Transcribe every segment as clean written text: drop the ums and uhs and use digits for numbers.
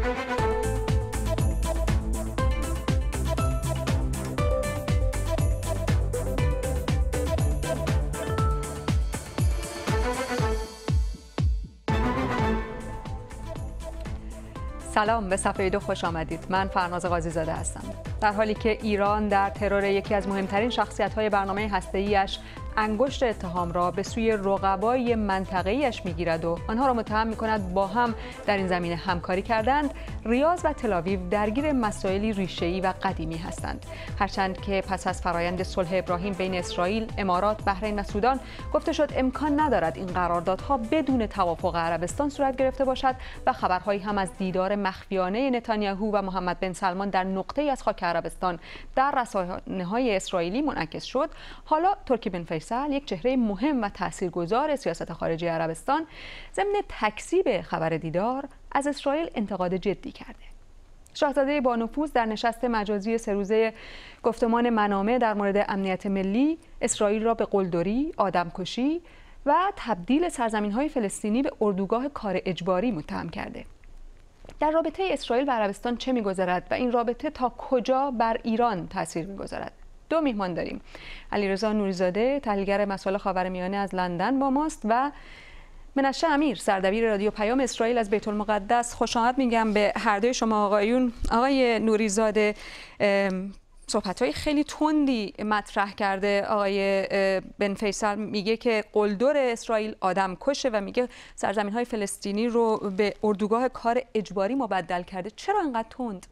سلام، به صفحه 2 خوش آمدید. من فرناز قاضی زاده هستم. در حالی که ایران در ترور یکی از مهمترین شخصیت‌های برنامه هسته‌ای‌اش انگشت اتهام را به سوی رقبای منطقه‌ایش می‌گیرد و آنها را متهم می‌کند با هم در این زمینه همکاری کردند، ریاض و تل‌آویو درگیر مسائلی ریشه‌ای و قدیمی هستند. هرچند که پس از فرایند صلح ابراهیم بین اسرائیل، امارات، بحرین و سودان گفته شد امکان ندارد این قراردادها بدون توافق عربستان صورت گرفته باشد و خبرهایی هم از دیدار مخفیانه نتانیاهو و محمد بن سلمان در نقطه‌ای از خاک عربستان در رسانه‌های اسرائیلی منعکس شد، حالا ترکی بن فیصل، یک چهره مهم و تاثیرگذار سیاست خارجی عربستان، ضمن تکذیب خبر دیدار از اسرائیل انتقاد جدی کرده. شاهزاده با نفوذ در نشست مجازی 3 روزه گفتمان منامه در مورد امنیت ملی، اسرائیل را به قلدری، آدمکشی و تبدیل سرزمین‌های فلسطینی به اردوگاه کار اجباری متهم کرده. در رابطه اسرائیل و عربستان چه می‌گذرد و این رابطه تا کجا بر ایران تاثیر می‌گذارد؟ 2 میهمان داریم. علیرضا نوری‌زاده، تحلیلگر مسائل خاورمیانه از لندن با ماست و منشه امیر، سردبیر رادیو پیام اسرائیل از بیت المقدس. خوش آمد میگم به هر دوی شما آقایون. آقای نوری‌زاده، صحبت‌های خیلی تندی مطرح کرده آقای بن فیصل، میگه که قلدر اسرائیل آدم کشه و میگه سرزمین‌های فلسطینی رو به اردوگاه کار اجباری مبدل کرده. چرا انقدر تند؟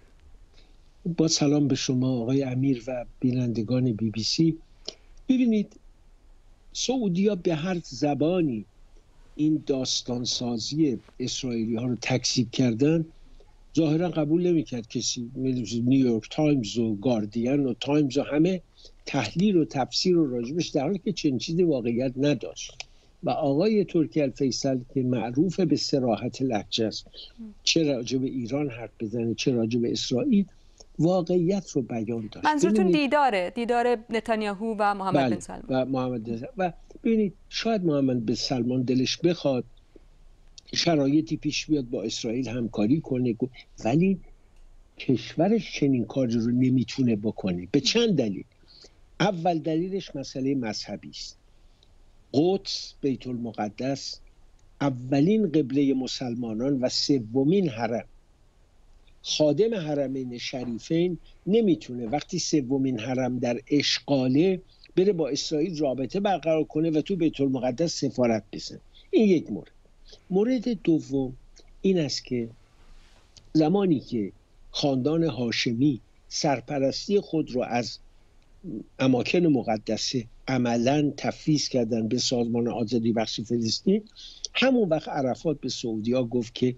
با سلام به شما آقای امیر و بینندگان BBC. ببینید، سعودی‌ها به هر زبانی این داستانسازی اسرائیلی ها رو تکذیب کردن ظاهرا قبول نمی‌کرد کسی. نیویورک تایمز و گاردین و تایمز و همه تحلیل و تفسیر و راجبش، در حالی که چنین چیزی واقعیت نداشت. و آقای ترکی الفیصل که معروف به صراحت لهجه است، چه راجب ایران حرف بزنه چه راجب اسرائیل، واقعیت رو بیان داشت. منظورتون دیدار نتانیاهو و محمد بن سلمان و ببینید، شاید محمد بن سلمان دلش بخواد شرایطی پیش بیاد با اسرائیل همکاری کنه، ولی کشورش چنین کاری رو نمیتونه بکنه به چند دلیل. اول دلیلش مسئله مذهبی است. قدس، بیت المقدس، اولین قبله مسلمانان و سومین حرم. خادم حرمین شریفین نمیتونه وقتی سومین حرم در اشغاله بره با اسرائیل رابطه برقرار کنه و تو بیت المقدس سفارت بزنه. این یک مورد. مورد دوم این است که زمانی که خاندان هاشمی سرپرستی خود رو از اماکن مقدسه عملاً تفویض کردن به سازمان آزادی بخش فلسطین، همون وقت عرفات به سعودی‌ها گفت که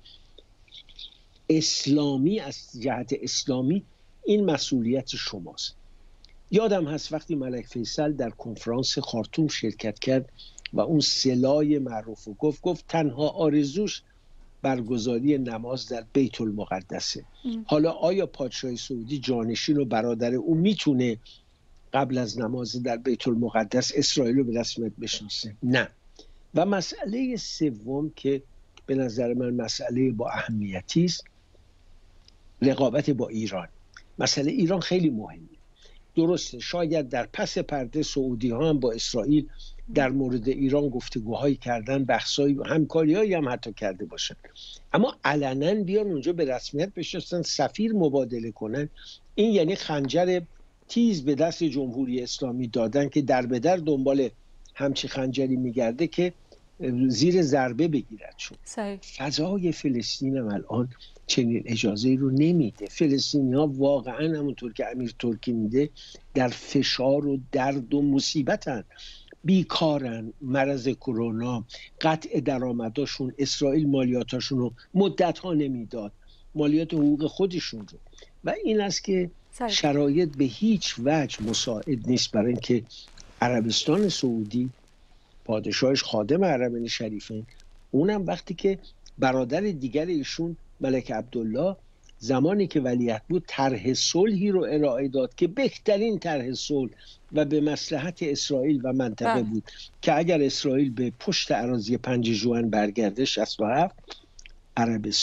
اسلامی، از جهت اسلامی این مسئولیت شماست. یادم هست وقتی ملک فیصل در کنفرانس خارتوم شرکت کرد و اون سلای معروف رو گفت تنها آرزوش برگزاری نماز در بیت المقدسه. حالا آیا پادشاه سعودی جانشین و برادر او میتونه قبل از نماز در بیت المقدس اسرائیل رو به رسمیت بشناسه؟ نه. و مسئله سوم که به نظر من مسئله با اهمیتی است، رقابت با ایران. مسئله ایران خیلی مهمه. درسته شاید در پس پرده سعودی ها هم با اسرائیل در مورد ایران گفتگوهایی کردن، بحثایی همکاریایی هم حتی کرده باشن، اما علنا بیان اونجا به رسمیت بشناسن، سفیر مبادله کنن. این یعنی خنجر تیز به دست جمهوری اسلامی دادن که در به در دنبال همچی خنجری میگرده که زیر ضربه بگیرد شد. فضای فلسطین هم الان چنین اجازه رو نمیده. فلسطینی ها واقعا همونطور که امیر ترکی میده در فشار و درد و مصیبتن، بیکارن، مرض کرونا، قطع درآمداشون، اسرائیل مالیاتاشون رو مدت ها نمیداد، مالیات حقوق خودشون رو، و این است که شرایط به هیچ وجه مساعد نیست برای اینکه عربستان سعودی، پادشاهش خادم حرمین شریفین، اونم وقتی که برادر دیگر ایشون ملک عبدالله زمانی که ولیعهد بود طرح صلحی رو ارائه داد که بهترین طرح صلح و به مصلحت اسرائیل و منطقه بود که اگر اسرائیل به پشت اراضی 5 ژوئن برگرده 67، عربستان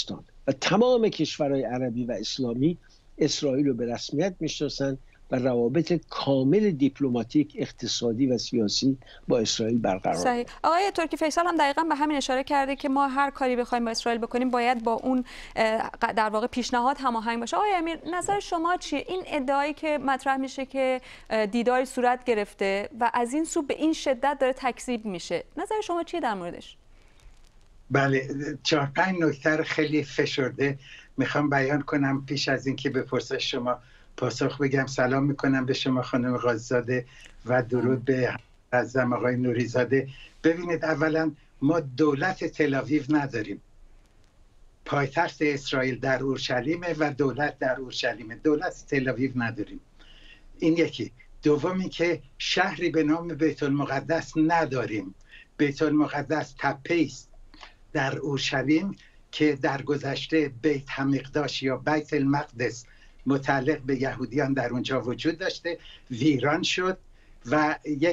و تمام کشورهای عربی و اسلامی اسرائیل رو به رسمیت میشناسن و روابط کامل دیپلماتیک، اقتصادی و سیاسی با اسرائیل برقرار صحیح. آقای ترکی فیصل هم دقیقاً به همین اشاره کرده که ما هر کاری بخوایم با اسرائیل بکنیم باید با اون در واقع پیشنهاد هماهنگ باشه. آقای امیر، نظر شما چیه؟ این ادعایی که مطرح میشه که دیداری صورت گرفته و از این سو به این شدت داره تکذیب میشه، نظر شما چیه در موردش؟ بله، 4-5 نکته خیلی فشرده میخوام بیان کنم. پیش از اینکه به پرسش شما پاسخ بگم، سلام میکنم به شما خانم قاضی‌زاده و درود به معظم آقای نوری‌زاده. ببینید، اولا ما دولت تل‌آویو نداریم. پایتخت اسرائیل در اورشلیمه و دولت در اورشلیمه. دولت تل‌آویو نداریم. این یکی. دومی که شهری به نام بیت المقدس نداریم. بیت المقدس تپه‌ای است در اورشلیم که در گذشته بیت حمیقداش یا بیت المقدس متعلق به یهودیان در اونجا وجود داشته، ویران شد و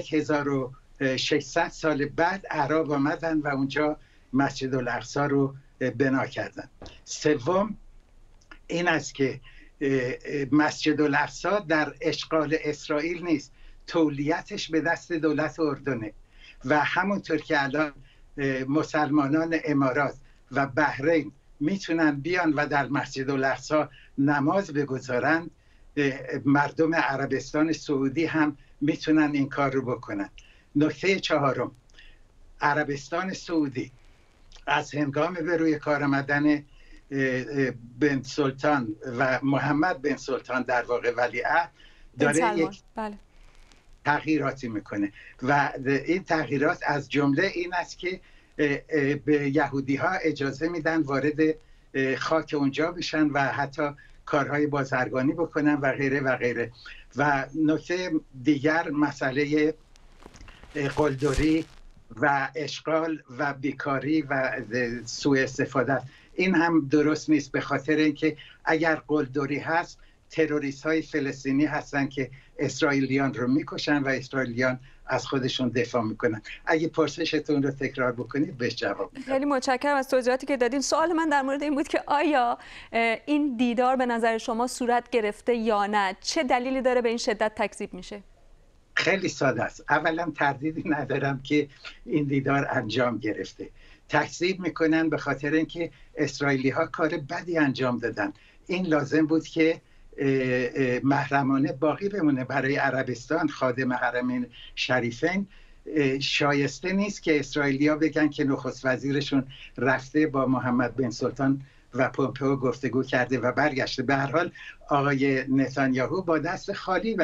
1600 سال بعد اعراب آمدن و اونجا مسجد الاقصی رو بنا کردن. سوم این است که مسجد الاقصی در اشغال اسرائیل نیست، تولیتش به دست دولت اردنه و همونطور که الان مسلمانان امارات و بحرین میتونن بیان و در مسجد الاقصی نماز بگذارن، مردم عربستان سعودی هم میتونن این کار رو بکنن. نکته چهارم، عربستان سعودی از هنگام به روی کار آمدن بن سلطان و محمد بن سلطان در واقع ولیعهد داره یک تغییراتی میکنه و این تغییرات از جمله این است که به یهودی ها اجازه میدن وارد خاک اونجا بشن و حتی کارهای بازرگانی بکنن و غیره و غیره. و نکته دیگر مسئله قلدری و اشغال و بیکاری و سوء استفاده، این هم درست نیست، به خاطر اینکه اگر قلدری هست تروریست های فلسطینی هستن که اسرائیلیان رو میکشن و اسرائیلیان از خودشون دفاع میکنن. اگه پرسشتون رو تکرار بکنید بهش جواب میدم. خیلی متشکرم از توضیحاتی که دادین. سوال من در مورد این بود که آیا این دیدار به نظر شما صورت گرفته یا نه؟ چه دلیلی داره به این شدت تکذیب میشه؟ خیلی ساده است. اولا تردیدی ندارم که این دیدار انجام گرفته. تکذیب میکنن به خاطر اینکه اسرائیلی ها کار بدی انجام دادن. این لازم بود که محرمانه باقی بمونه برای عربستان، خادم حرمین شریفین. شایسته نیست که اسرائیلیا بگن که نخست وزیرشون رفته با محمد بن سلطان و پومپئو گفتگو کرده و برگشته. به هر حال آقای نتانیاهو با دست خالی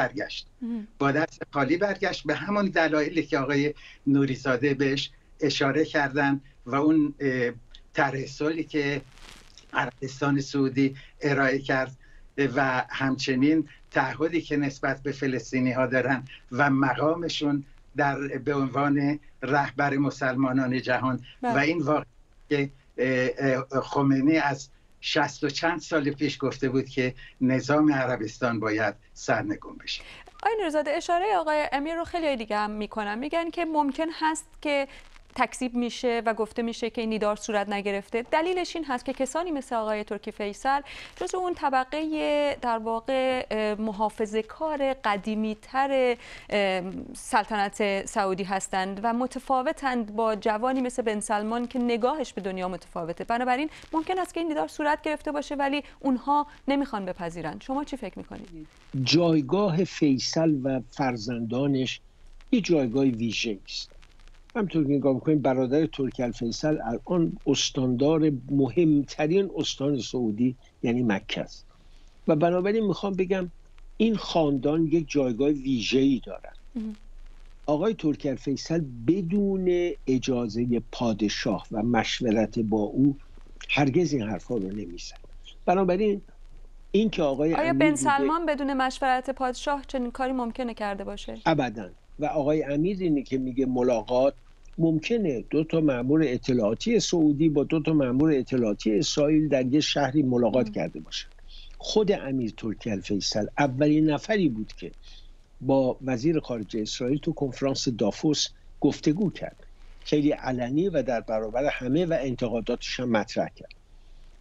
برگشت به همون دلایلی که آقای نوری‌زاده بهش اشاره کردن و اون طرح صلحی که عربستان سعودی ارائه کرد و همچنین تعهدی که نسبت به فلسطینی ها دارن و مقامشون به عنوان رهبر مسلمانان جهان و این واقعی که خمینی از 60 و چند سال پیش گفته بود که نظام عربستان باید سرنگون بشه. آقای نوری‌زاده، اشاره آقای امیر رو خیلی دیگه هم میکنن، میگن که ممکن هست که تکذیب میشه و گفته میشه که این دیدار صورت نگرفته. دلیلش این هست که کسانی مثل آقای ترکی فیصل جزو اون طبقه در واقع محافظه‌کار قدیمی‌تر سلطنت سعودی هستند و متفاوتند با جوانی مثل بن سلمان که نگاهش به دنیا متفاوته. بنابراین ممکن است که این دیدار صورت گرفته باشه ولی اونها نمیخوان بپذیرن. شما چی فکر میکنید؟ جایگاه فیصل و فرزندانش یه جایگاه ویژه است. همطور که نگاه می‌کنیم برادر ترکی الفیصل الان استاندار مهمترین استان سعودی یعنی مکه است و بنابراین میخوام بگم این خاندان یک جایگاه ویژه‌ای دارن. آقای ترکی الفیصل بدون اجازه پادشاه و مشورت با او هرگز این حرفا رو نمیزد. بنابراین این که آیا بن سلمان بدون مشورت پادشاه چنین کاری ممکنه کرده باشه؟ ابداً. و آقای امیر اینی که میگه ملاقات ممکنه، 2 تا مأمور اطلاعاتی سعودی با 2 تا مأمور اطلاعاتی اسرائیل در یه شهری ملاقات کرده باشه. خود امیر ترکی الفیصل اولین نفری بود که با وزیر خارجه اسرائیل تو کنفرانس دافوس گفتگو کرد، خیلی علنی و در برابر همه و انتقاداتش هم مطرح کرد.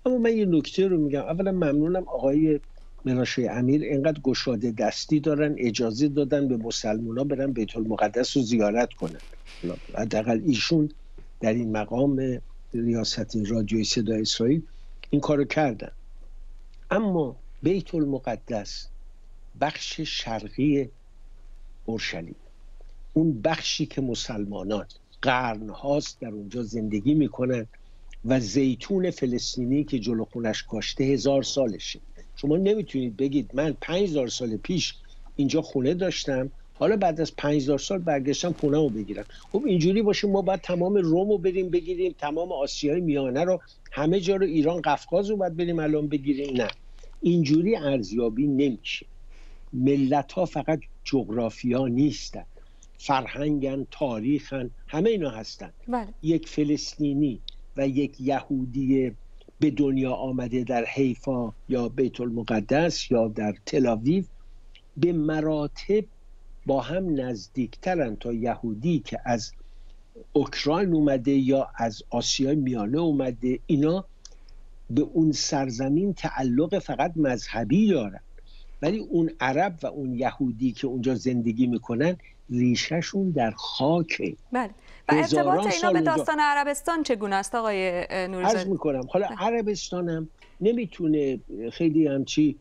اما من یه نکته رو میگم. اولا ممنونم آقای مناشه امیر اینقدر گشاده دستی دارن، اجازه دادن به مسلمونا برن بیت المقدس رو زیارت کنن. حداقل ایشون در این مقام ریاست رادیوی صدای اسرائیل این کارو کردن. اما بیت المقدس بخش شرقی اورشلیم، اون بخشی که مسلمانان قرن‌هاست در اونجا زندگی میکنن و زیتون فلسطینی که جلو خونش کاشته 1000 سالشه. شما نمیتونید بگید من 5000 سال پیش اینجا خونه داشتم، حالا بعد از 5000 سال برگشتم خونه‌مو بگیرم. خب اینجوری باشه ما باید تمام رومو بریم بگیریم، تمام آسیای میانه رو، همه جا رو، ایران قفقاز رو باید بریم الان بگیریم. نه، اینجوری ارزیابی نمیشه. ملت ها فقط جغرافیا نیستن، فرهنگن، تاریخن، همه اینا هستن. بله. یک فلسطینی و یک یهودی به دنیا آمده در حیفا یا بیت المقدس یا در تل-آویو به مراتب با هم نزدیکترن تا یهودی که از اوکراین اومده یا از آسیای میانه اومده. اینا به اون سرزمین تعلق فقط مذهبی دارن، ولی اون عرب و اون یهودی که اونجا زندگی میکنن ریشهشون در خاکه. بله. و ارتباط اینا به داستان عربستان چگونه است آقای نوری‌زاده؟ عرض میکنم حالا عربستان هم نمیتونه خیلی همچی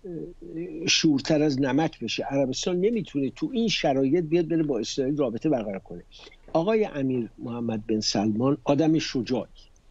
شورتر از نمک بشه. عربستان نمیتونه تو این شرایط بیاد بره با اسرائیل رابطه برقرار کنه. آقای امیر محمد بن سلمان آدم شجاعی.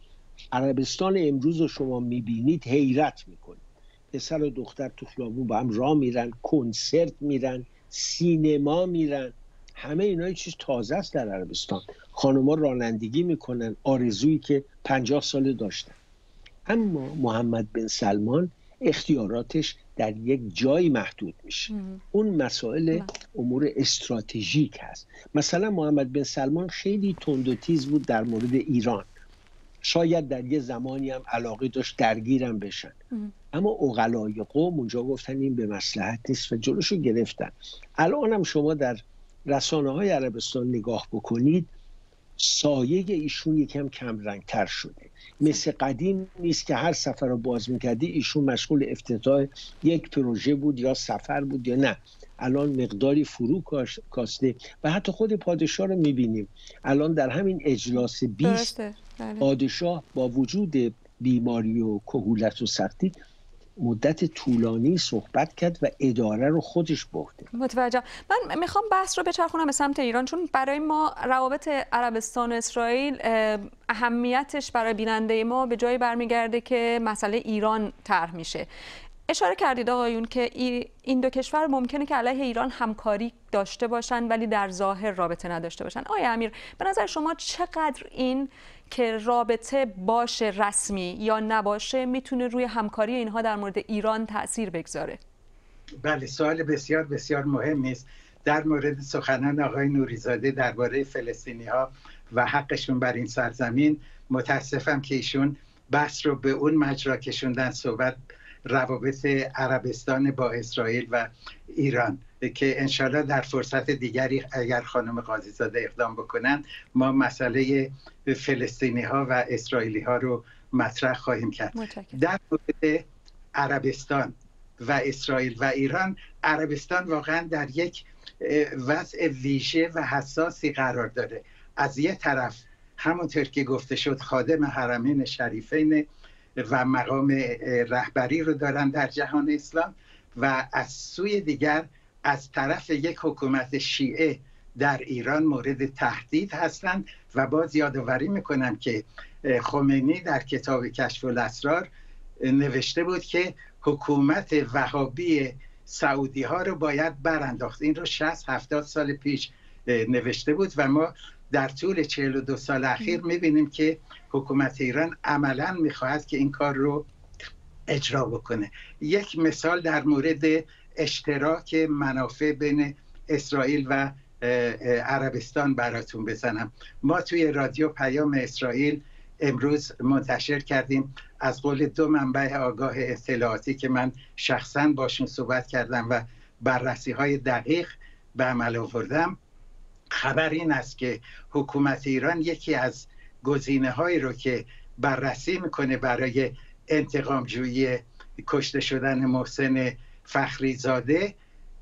عربستان امروز رو شما میبینید حیرت میکنید. پسر و دختر تو خیابون با هم راه میرن، کنسرت میرن، سینما میرن، همه اینا یه چیز تازه است در عربستان. خانوما رانندگی میکنن، آرزویی که 50 ساله داشتن. اما محمد بن سلمان اختیاراتش در یک جای محدود میشه. اون مسائل امور استراتژیک هست. مثلا محمد بن سلمان خیلی تند و تیز بود در مورد ایران. شاید در یه زمانی هم علاقه داشت درگیرم بشن، اما عقلای قوم اونجا گفتن این به مصلحت نیست و جلوشو گرفتن. الان هم شما در رسانه‌های عربستان نگاه بکنید، سایه ایشون یکم کم رنگتر شده. مثل قدیم نیست که هر سفر رو باز میکردی ایشون مشغول افتتاح یک پروژه بود یا سفر بود یا نه. الان مقداری فرو کاسته و حتی خود پادشاه رو میبینیم الان در همین اجلاس 20 پادشاه با وجود بیماری و کهولت و سختی مدت طولانی صحبت کرد و اداره رو خودش برده. متوجهم. من میخوام بحث رو بچرخونم به سمت ایران، چون برای ما روابط عربستان و اسرائیل اهمیتش برای بیننده ما به جایی برمیگرده که مسئله ایران طرح میشه. اشاره کردید آقایون که این دو کشور ممکنه که علیه ایران همکاری داشته باشن ولی در ظاهر رابطه نداشته باشن. آقای امیر، به نظر شما چقدر این که رابطه باشه رسمی یا نباشه میتونه روی همکاری اینها در مورد ایران تأثیر بگذاره؟ بله، سوال بسیار بسیار مهمی است. در مورد سخنان آقای نوری‌زاده درباره فلسطینی‌ها و حقشون بر این سرزمین، متاسفم که ایشون بحث رو به اون مجرا کشوندن، صحبت روابط عربستان با اسرائیل و ایران، که انشالله در فرصت دیگری اگر خانم قاضی‌زاده اقدام بکنن ما مسئله فلسطینی ها و اسرائیلی ها رو مطرح خواهیم کرد. در مورد عربستان و اسرائیل و ایران، عربستان واقعا در یک وضع ویژه و حساسی قرار داره. از یه طرف همونطور که گفته شد خادم حرمین شریفین و مقام رهبری رو دارن در جهان اسلام، و از سوی دیگر از طرف یک حکومت شیعه در ایران مورد تهدید هستند. و باز یادآوری میکنم که خمینی در کتاب کشف الاسرار نوشته بود که حکومت وهابی سعودی ها رو باید برانداخت. این رو 60-70 سال پیش نوشته بود و ما در طول 42 سال اخیر میبینیم که حکومت ایران عملاً میخواهد که این کار رو اجرا بکنه. یک مثال در مورد اشتراک منافع بین اسرائیل و عربستان براتون بزنم. ما توی رادیو پیام اسرائیل امروز منتشر کردیم از قول 2 منبع آگاه اطلاعاتی که من شخصاً باشون صحبت کردم و بررسی‌های دقیق به عمل آوردم. خبر این است که حکومت ایران یکی از گزینه‌هایی رو که بررسی میکنه برای انتقامجویی کشته شدن محسن فخریزاده،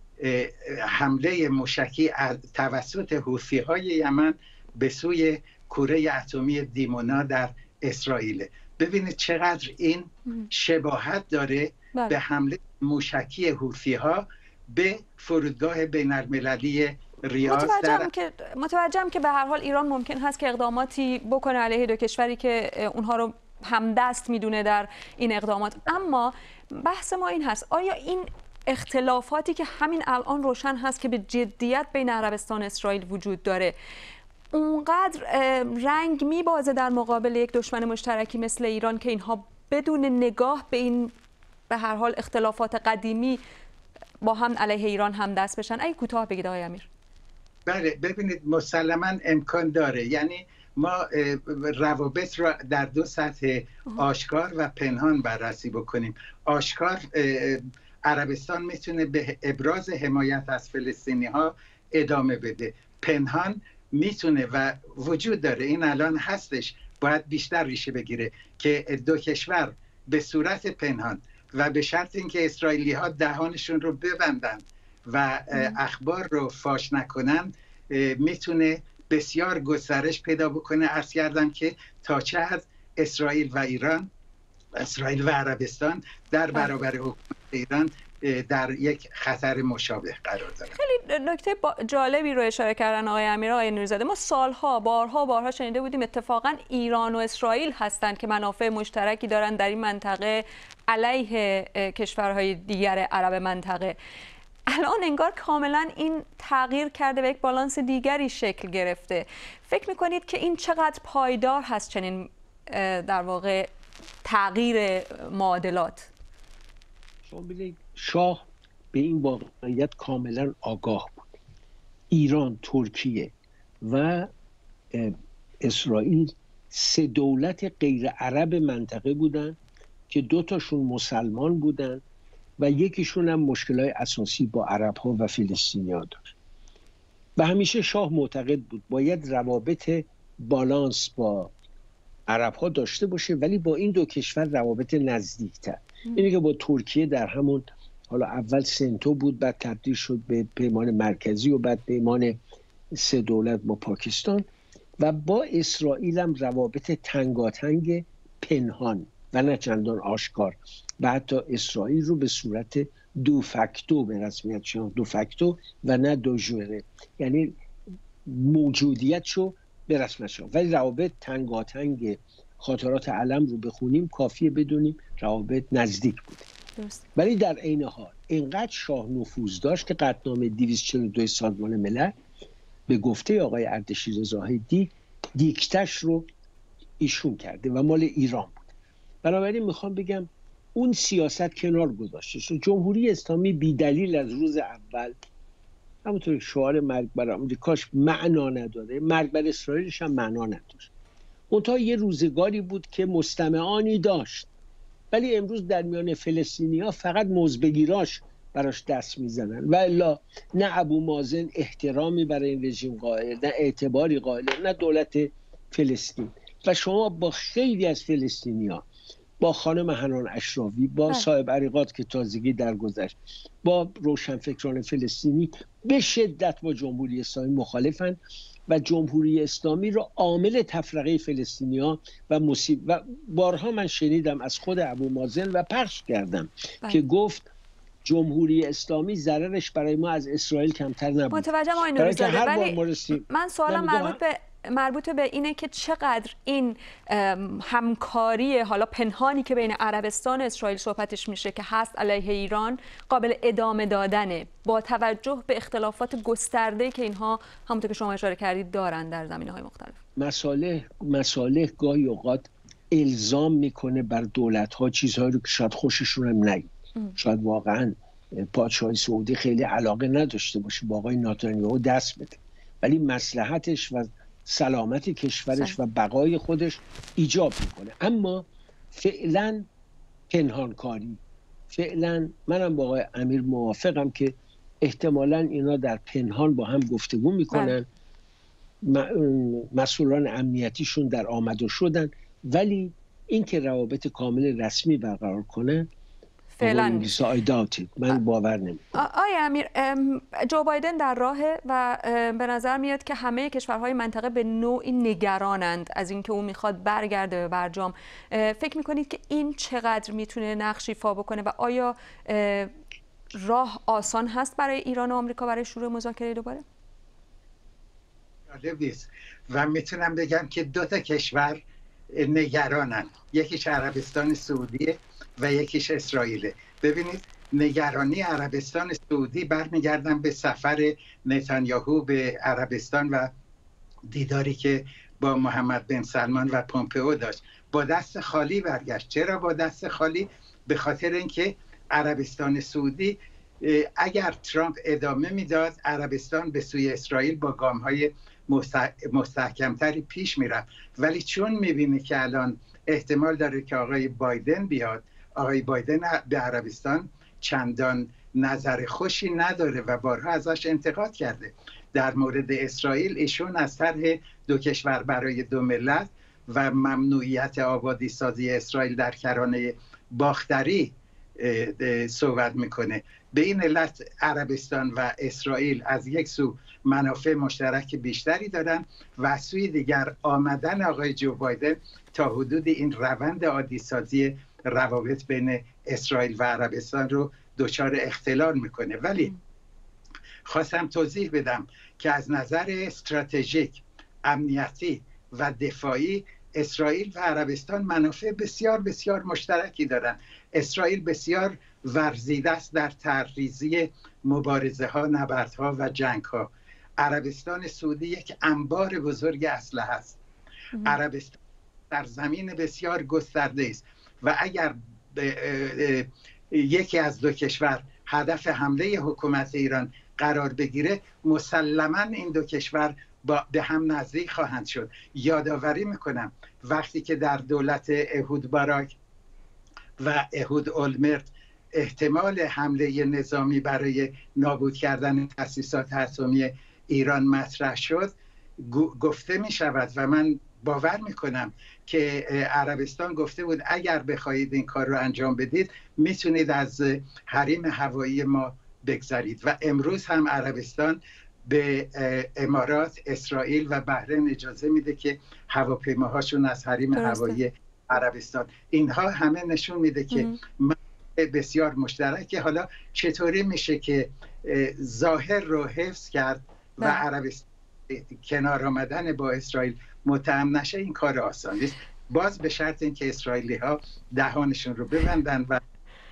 حمله موشکی توسط حوثی‌های یمن به سوی کوره اتمی دیمونا در اسرائیل. ببینید چقدر این شباهت داره به حمله موشکی حوثی‌ها به فرودگاه بین المللی ریاض. متوجهم که به هر حال ایران ممکن هست که اقداماتی بکنه علیه دو کشوری که اونها رو همدست میدونه در این اقدامات، اما بحث ما این هست آیا این اختلافاتی که همین الان روشن هست که به جدیت بین عربستان و اسرائیل وجود داره اونقدر رنگ میبازه در مقابل یک دشمن مشترکی مثل ایران که اینها بدون نگاه به این به هر حال اختلافات قدیمی با هم علیه ایران هم دست بشن؟ اگه کوتاه بگید آقای امیر. بله، ببینید مسلماً امکان داره، یعنی ما روابط را در دو سطح آشکار و پنهان بررسی بکنیم. آشکار، عربستان میتونه به ابراز حمایت از فلسطینی ها ادامه بده. پنهان میتونه و وجود داره، این الان هستش، باید بیشتر ریشه بگیره که دو کشور به صورت پنهان و به شرط اینکه اسرائیلی ها دهانشون رو ببندن و اخبار رو فاش نکنن میتونه بسیار گسترش پیدا بکنه. عرض کردم که تا چه حد اسرائیل و ایران، اسرائیل و عربستان در برابر حکومت ایران در یک خطر مشابه قرار دارن. خیلی نکته جالبی رو اشاره کردن آقای امیر. آقای نوری‌زاده، ما سالها بارها شنیده بودیم اتفاقا ایران و اسرائیل هستند که منافع مشترکی دارن در این منطقه علیه کشورهای دیگر عرب منطقه. الان انگار کاملا این تغییر کرده و یک بالانس دیگری شکل گرفته. فکر میکنید که این چقدر پایدار هست چنین در واقع تغییر معادلات؟ شاه به این واقعیت کاملا آگاه بود. ایران، ترکیه و اسرائیل سه دولت غیر عرب منطقه بودن که دو تاشون مسلمان بودن و یکیشون هم مشکلات اساسی با عرب ها و فلسطینی ها داشت. و همیشه شاه معتقد بود باید روابط بالانس با عرب ها داشته باشه، ولی با این دو کشور روابط نزدیکتر. اینه که با ترکیه در همون، حالا اول سنتو بود، بعد تبدیل شد به پیمان مرکزی و بعد پیمان سه دولت با پاکستان، و با اسرائیل هم روابط تنگاتنگ پنهان و نه چندان آشکار، و حتی اسرائیل رو به صورت دو فاکتو به رسمیت شناخت، دو فاکتو و نه دو ژوره، یعنی موجودیتشو به رسمیت شناخت. ولی روابط تنگاتنگ، خاطرات علم رو بخونیم کافیه بدونیم روابط نزدیک بوده. ولی در عین حال اینقدر شاه نفوذ داشت که قطعنامه 242 سازمان ملل به گفته آقای اردشیر زاهدی دیکتش رو ایشون کرده و مال ایران بود. بنابراین میخوام بگم اون سیاست کنار گذاشته شد. جمهوری اسلامی بی دلیل از روز اول، همونطور که شعار مرگ بر آمریکاش معنا نداره، مرگ بر اسرائیلش هم معنا نداشت. منتها یه روزگاری بود که مستمعانی داشت، ولی امروز در میان فلسطینی‌ها فقط موزبگیراش براش دست میزنن و الا نه ابو مازن احترامی برای این رژیم قائل، نه اعتباری قائل، نه دولت فلسطین. و شما با خیلی از فلسطینی‌ها، با خانم حنان اشرافی، با صاحب عریقات که تازگی درگذشت، با روشنفکران فلسطینی به شدت با جمهوری اسلامی مخالفن و جمهوری اسلامی رو عامل تفرقه فلسطینی‌ها و بارها من شنیدم از خود ابو مازن و پخش کردم که گفت جمهوری اسلامی ضررش برای ما از اسرائیل کمتر نبود. متوجهم آقای نوری‌زاده، ولی من سوالم مربوط به اینه که چقدر این همکاری حالا پنهانی که بین عربستان و اسرائیل صحبتش میشه که هست علیه ایران قابل ادامه دادنه با توجه به اختلافات گسترده‌ای که اینها همونطور که شما اشاره کردید دارن در زمینه‌های مختلف. مصالح گاهی اوقات الزام میکنه بر دولت‌ها چیزهایی رو که شاید خوششون هم نیاد. شاید واقعا پادشاه سعودی خیلی علاقه نداشته باشه با آقای نتانیاهو دست بده، ولی مصلحتش و سلامت کشورش و بقای خودش ایجاب میکنه. اما فعلا پنهانکاری، فعلا منم با آقای امیر موافقم که احتمالاً اینا در پنهان با هم گفتگو میکنن، مسئولان امنیتیشون در آمد و شدن، ولی این که روابط کامل رسمی برقرار کنه فعلا من باور نمی‌کنم. آقای امیر، جو بایدن در راهه و به نظر میاد که همه کشورهای منطقه به نوعی نگرانند از اینکه او میخواد برگرده به برجام. فکر میکنید که این چقدر میتونه نقش ایفا بکنه و آیا راه آسان هست برای ایران و آمریکا برای شروع مذاکره دوباره؟ و میتونم بگم که دو تا کشور نگرانن، یکیش عربستان سعودی و یکیش اسرائیل. ببینید نگرانی عربستان سعودی برمیگردن به سفر نتانیاهو به عربستان و دیداری که با محمد بن سلمان و پومپئو داشت. با دست خالی برگشت. چرا با دست خالی؟ به خاطر اینکه عربستان سعودی اگر ترامپ ادامه میداد عربستان به سوی اسرائیل با گام‌های مستحکمتری پیش میرفت، ولی چون میبینه که الان احتمال داره که آقای بایدن بیاد، آقای بایدن به عربستان چندان نظر خوشی نداره و بارها ازش انتقاد کرده. در مورد اسرائیل ایشون از طرح دو کشور برای دو ملت و ممنوعیت آبادی سازی اسرائیل در کرانه باختری صحبت میکنه. به این علت عربستان و اسرائیل از یک سو منافع مشترک بیشتری دارن و از سوی دیگر آمدن آقای جو بایدن تا حدود این روند عادی سازی روابط بین اسرائیل و عربستان رو دچار اختلال میکنه. ولی خواستم توضیح بدم که از نظر استراتژیک، امنیتی و دفاعی اسرائیل و عربستان منافع بسیار بسیار مشترکی دارن. اسرائیل بسیار ورزیده است در تحریزی مبارزه ها، نبردها و جنگ ها. عربستان سعودی یک انبار بزرگ اسلحه است. عربستان در زمین بسیار گسترده است و اگر یکی از دو کشور هدف حمله حکومت ایران قرار بگیره، مسلماً این دو کشور به هم نزدیک خواهند شد. یادآوری میکنم وقتی که در دولت اهود باراک و اهود اولمرت احتمال حمله نظامی برای نابود کردن تأسیسات اتمی ایران مطرح شد، گفته می شود و من باور میکنم که عربستان گفته بود اگر بخواهید این کار رو انجام بدید میتونید از حریم هوایی ما بگذرید. و امروز هم عربستان به امارات، اسرائیل و بحرین اجازه میده که هواپیماهاشون از حریم هوایی عربستان. اینها همه نشون میده که بسیار مشترکه. حالا چطوری میشه که ظاهر رو حفظ کرد و عربستان کنار آمدن با اسرائیل متهم نشه؟ این کار آسان نیست، باز به شرط اینکه اسرائیلی ها دهانشون رو ببندن و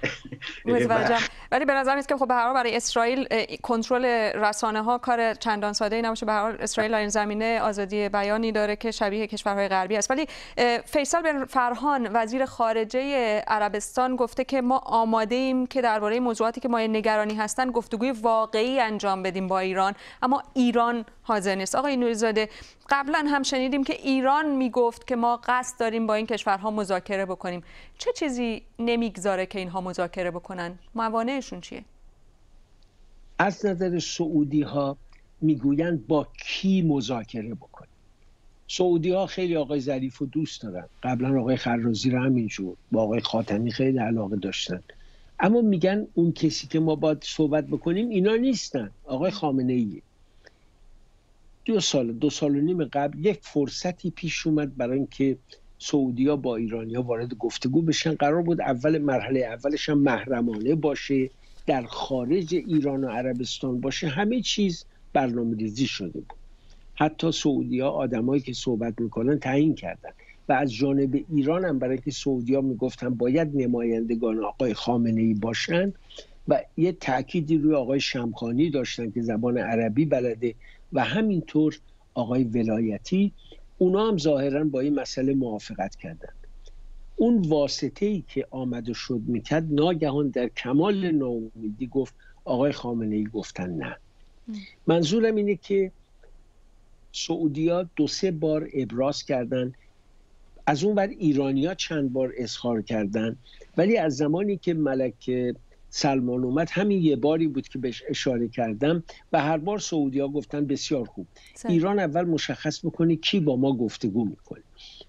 ولی به نظر میاد که خب به هر حال برای اسرائیل کنترل رسانه ها کار چندان ساده ای نباشه. به هر حال اسرائیل در این زمینه آزادی بیانی داره که شبیه کشورهای غربی است. ولی فیصل بن فرهان وزیر خارجه عربستان گفته که ما آماده ایم که درباره موضوعاتی که مایه نگرانی هستند گفتگوی واقعی انجام بدیم با ایران، اما ایران حاضر نیست. آقای نوری‌زاده، قبلا هم شنیدیم که ایران میگفت که ما قصد داریم با این کشورها مذاکره بکنیم. چه چیزی نمیگذاره که اینها مذاکره بکنن؟ موانعشون چیه؟ از نظر سعودی ها میگویند با کی مذاکره بکنیم. سعودی ها خیلی آقای ظریف رو دوست دارن، قبلا آقای خرازی رو همینجور، با آقای خاتمی خیلی علاقه داشتن، اما میگن اون کسی که ما باید صحبت بکنیم اینا نیستن، آقای خامنه ای. 2 سال و نیم قبل یک فرصتی پیش اومد برای اینکه سعودی‌ها با ایرانی‌ها وارد گفتگو بشن. قرار بود مرحله اولش هم محرمانه باشه، در خارج ایران و عربستان باشه. همه چیز برنامه‌ریزی شده بود. حتی سعودی‌ها آدمایی که صحبت میکنن تعیین کردن و از جانب ایران هم برای اینکه سعودی‌ها میگفتن باید نمایندگان آقای خامنه‌ای باشن و یه تأکیدی روی آقای شمخانی داشتن که زبان عربی بلده و همینطور آقای ولایتی، اونا هم ظاهراً با این مسئله موافقت کردن. اون واسطه‌ای که آمد و شد میکرد ناگهان در کمال ناامیدی گفت آقای خامنه‌ای گفتن نه. منظورم اینه که سعودی‌ها 2-3 بار ابراز کردن، از اون ور ایرانی‌ها چند بار اظهار کردن، ولی از زمانی که ملک سلمان اومد همین یه باری بود که بهش اشاره کردم و هر بار سعودی‌ها گفتن بسیار خوب. ایران اول مشخص بکنه کی با ما گفتگو میکنه.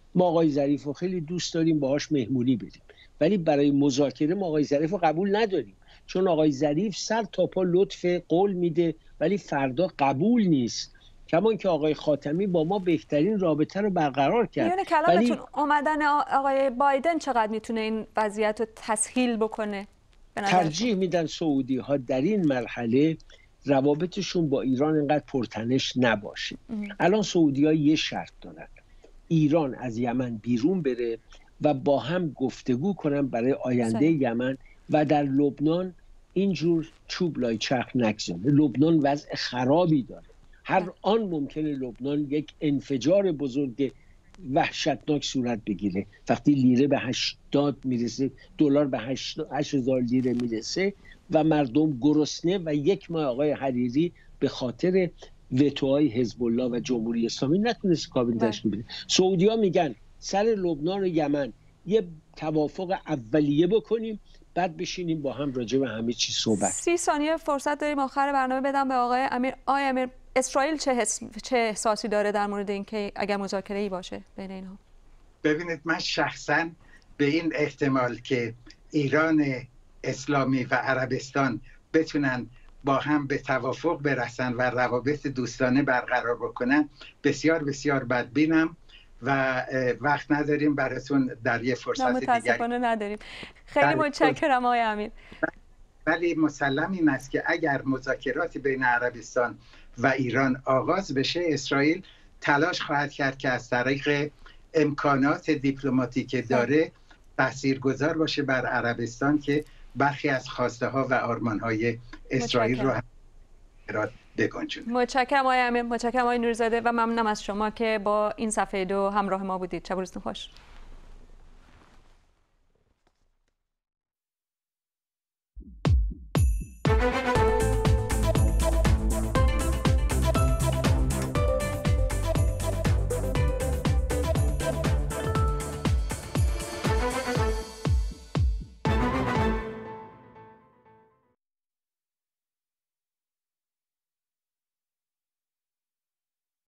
ما آقای ظریف رو خیلی دوست داریم، باهاش مهمونی بریم، ولی برای مذاکره ما آقای ظریف رو قبول نداریم، چون آقای ظریف سر تا پا لطف قول میده ولی فردا قبول نیست. کمان که آقای خاتمی با ما بهترین رابطه رو برقرار کرد. میونه کلامتون اومدن آقای بایدن چقدر میتونه این وضعیت رو تسهیل بکنه؟ ترجیح میدن سعودی ها در این مرحله روابطشون با ایران اینقدر پرتنش نباشه. الان سعودی ها یه شرط دارن، ایران از یمن بیرون بره و با هم گفتگو کنن برای آینده یمن و در لبنان اینجور چوب لای چرخ نگذاره. لبنان وضع خرابی داره، هر آن ممکنه لبنان یک انفجار بزرگ وحشتناک صورت بگیره. وقتی لیره به 80 میرسه، دلار به 8000 لیره میرسه و مردم گرسنه و یک ماه آقای حریری به خاطر وتوهای حزب الله و جمهوری اسلامی نتونست کابینه تشکیل بده. سعودی‌ها میگن سر لبنان و یمن یه توافق اولیه بکنیم، بعد بشینیم با هم راجع به همه چی صحبت. 30 ثانیه فرصت داریم آخر برنامه بدم به آقای امیر. آقای امیر، اسرائیل چه احساسی داره در مورد اینکه اگر مذاکره‌ای باشه بین اینها؟ ببینید، من شخصا به این احتمال که ایران اسلامی و عربستان بتونن با هم به توافق برسن و روابط دوستانه برقرار بکنن بسیار بسیار بدبینم و وقت نداریم براتون در یه فرصت دیگه. متاسفانه نداریم. خیلی متشکرم آقای امیر. ولی مسلم این است که اگر مذاکرات بین عربستان و ایران آغاز بشه، اسرائیل تلاش خواهد کرد که از طریق امکانات دیپلماتیک داره تاثیرگذار باشه بر عربستان که برخی از خواسته ها و آرمان های اسرائیل رو بگنجونه. متشکرم آقای امیر، متشکرم آقای نوری‌زاده و ممنونم از شما که با این صفحه 2 همراه ما بودید. شب و روزتون خوش.